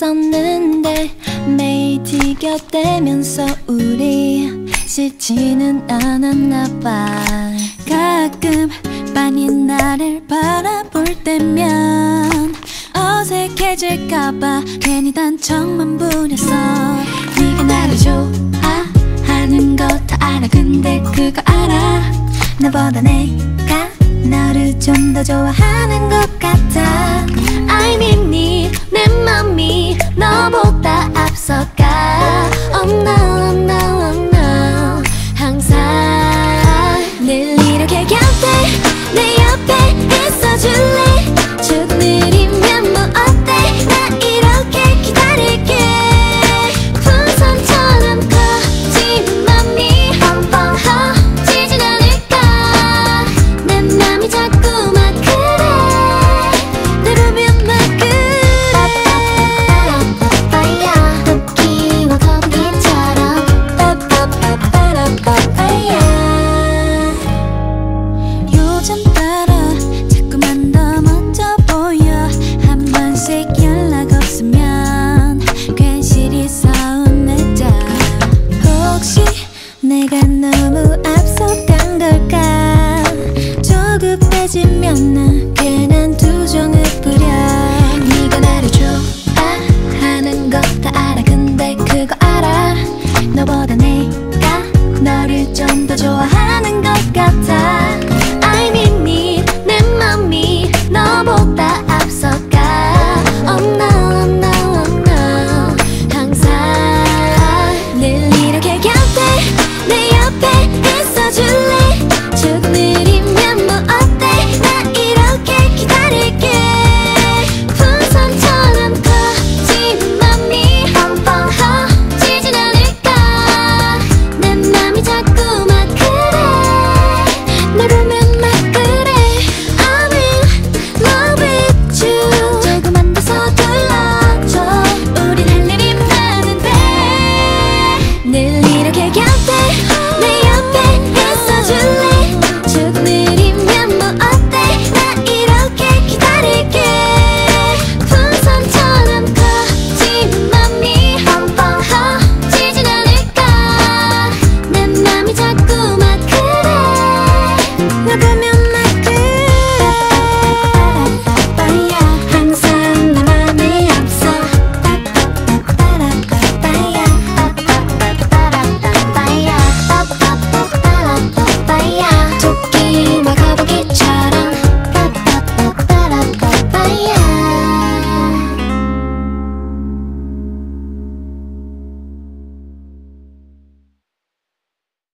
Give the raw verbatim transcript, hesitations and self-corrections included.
있었는데 매일 티격대면서 우리 싫지는 않았나 봐. 가끔 빤히 나를 바라볼 때면 어색해질까봐 괜히 단청만 부렸어. 네가 나를 좋아하는 거 다 알아. 근데 그거 알아? 나보다 내가 너를 좀 더 좋아하는 것 같아. I mean 네 맘이 너보다